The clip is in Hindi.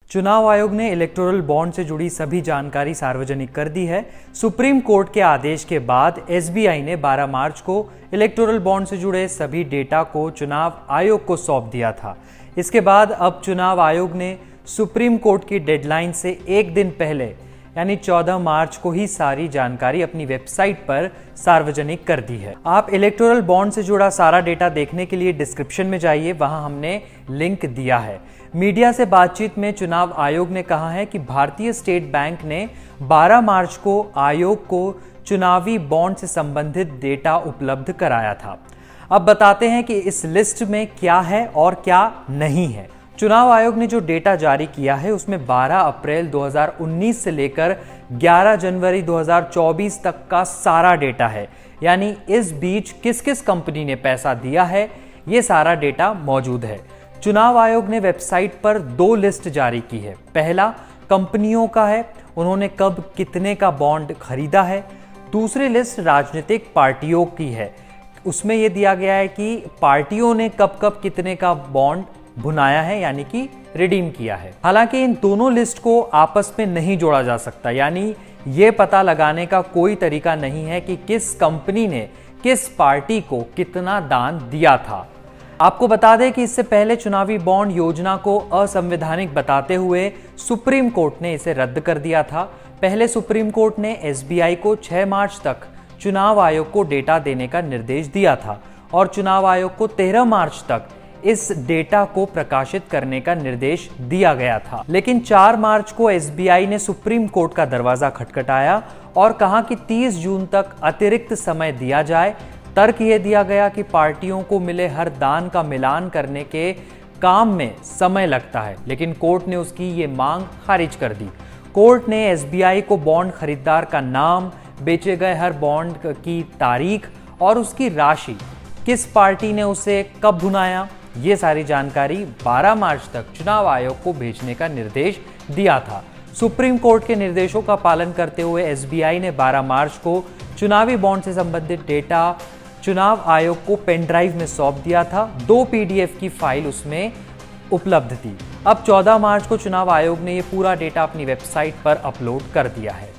चुनाव आयोग ने इलेक्टोरल बॉन्ड से जुड़ी सभी जानकारी सार्वजनिक कर दी है। सुप्रीम कोर्ट के आदेश के बाद एसबीआई ने 12 मार्च को इलेक्टोरल बॉन्ड से जुड़े सभी डेटा को चुनाव आयोग को सौंप दिया था। इसके बाद अब चुनाव आयोग ने सुप्रीम कोर्ट की डेडलाइन से एक दिन पहले यानी 14 मार्च को ही सारी जानकारी अपनी वेबसाइट पर सार्वजनिक कर दी है। आप इलेक्टोरल बॉन्ड से जुड़ा सारा डेटा देखने के लिए डिस्क्रिप्शन में जाइए, वहां हमने लिंक दिया है। मीडिया से बातचीत में चुनाव आयोग ने कहा है कि भारतीय स्टेट बैंक ने 12 मार्च को आयोग को चुनावी बॉन्ड से संबंधित डेटा उपलब्ध कराया था। अब बताते हैं कि इस लिस्ट में क्या है और क्या नहीं है। चुनाव आयोग ने जो डेटा जारी किया है उसमें 12 अप्रैल 2019 से लेकर 11 जनवरी 2024 तक का सारा डेटा है, यानी इस बीच किस किस कंपनी ने पैसा दिया है ये सारा डेटा मौजूद है। चुनाव आयोग ने वेबसाइट पर 2 लिस्ट जारी की है। पहला कंपनियों का है, उन्होंने कब कितने का बॉन्ड खरीदा है। दूसरी लिस्ट राजनीतिक पार्टियों की है, उसमें यह दिया गया है कि पार्टियों ने कब कब कितने का बॉन्ड भुनाया है यानी कि रिडीम किया है। हालांकि इन दोनों लिस्ट को आपस में नहीं जोड़ा जा सकता, यानी ये पता लगाने का कोई तरीका नहीं है कि किस कंपनी ने किस पार्टी को कितना दान दिया था। आपको बता दें कि इससे पहले चुनावी बॉन्ड योजना को असंवैधानिक बताते हुए सुप्रीम कोर्ट ने इसे रद्द कर दिया था। पहले सुप्रीम कोर्ट ने एसबीआई को 6 मार्च तक चुनाव आयोग को डेटा देने का निर्देश दिया था और चुनाव आयोग को 13 मार्च तक इस डेटा को प्रकाशित करने का निर्देश दिया गया था। लेकिन 4 मार्च को एसबीआई ने सुप्रीम कोर्ट का दरवाजा खटखटाया और कहा कि 30 जून तक अतिरिक्त समय दिया जाए। तर्क यह दिया गया कि पार्टियों को मिले हर दान का मिलान करने के काम में समय लगता है, लेकिन कोर्ट ने उसकी ये मांग खारिज कर दी। कोर्ट ने एसबीआई को बॉन्ड खरीदार का नाम, बेचे गए हर बॉन्ड की तारीख और उसकी राशि, किस पार्टी ने उसे कब भुनाया, ये सारी जानकारी 12 मार्च तक चुनाव आयोग को भेजने का निर्देश दिया था। सुप्रीम कोर्ट के निर्देशों का पालन करते हुए एसबीआई ने 12 मार्च को चुनावी बॉन्ड से संबंधित डेटा चुनाव आयोग को पेन ड्राइव में सौंप दिया था। 2 पीडीएफ की फाइल उसमें उपलब्ध थी। अब 14 मार्च को चुनाव आयोग ने ये पूरा डेटा अपनी वेबसाइट पर अपलोड कर दिया है।